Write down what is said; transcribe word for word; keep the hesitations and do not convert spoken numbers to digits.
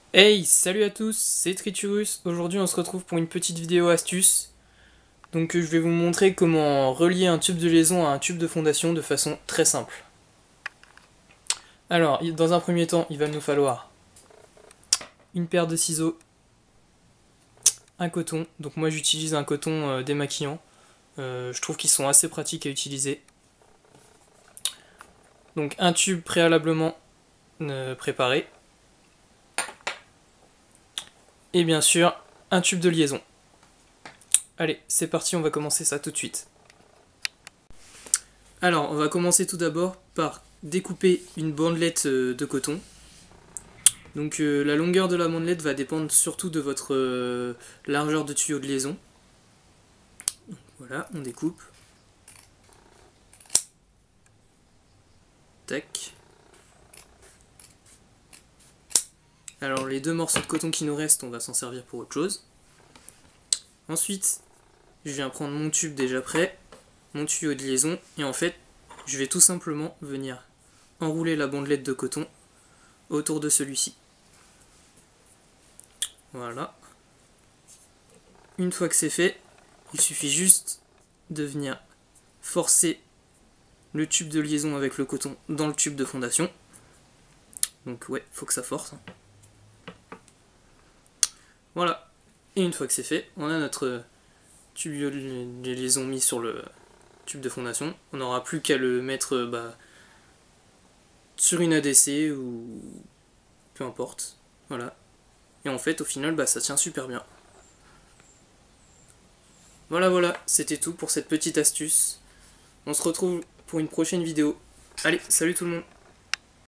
Hey, salut à tous, c'est Triturus. Aujourd'hui on se retrouve pour une petite vidéo astuce. Donc euh, je vais vous montrer comment relier un tube de liaison à un tube de fondation de façon très simple. Alors, dans un premier temps, il va nous falloir une paire de ciseaux, un coton. Donc moi j'utilise un coton euh, démaquillant. Euh, je trouve qu'ils sont assez pratiques à utiliser. Donc un tube préalablement euh, préparé. Et bien sûr, un tube de liaison. Allez, c'est parti, on va commencer ça tout de suite. Alors, on va commencer tout d'abord par découper une bandelette euh, de coton. Donc euh, la longueur de la bandelette va dépendre surtout de votre euh, largeur de tuyau de liaison. Voilà, on découpe. Tac. Alors les deux morceaux de coton qui nous restent, on va s'en servir pour autre chose. Ensuite, je viens prendre mon tube déjà prêt, mon tuyau de liaison, et en fait, je vais tout simplement venir enrouler la bandelette de coton autour de celui-ci. Voilà. Une fois que c'est fait, il suffit juste de venir forcer le tube de liaison avec le coton dans le tube de fondation. Donc ouais, faut que ça force. Voilà. Et une fois que c'est fait, on a notre tube de liaison mis sur le tube de fondation. On n'aura plus qu'à le mettre bah, sur une A D C ou peu importe. Voilà. Et en fait, au final, bah, ça tient super bien. Voilà, voilà, c'était tout pour cette petite astuce. On se retrouve pour une prochaine vidéo. Allez, salut tout le monde!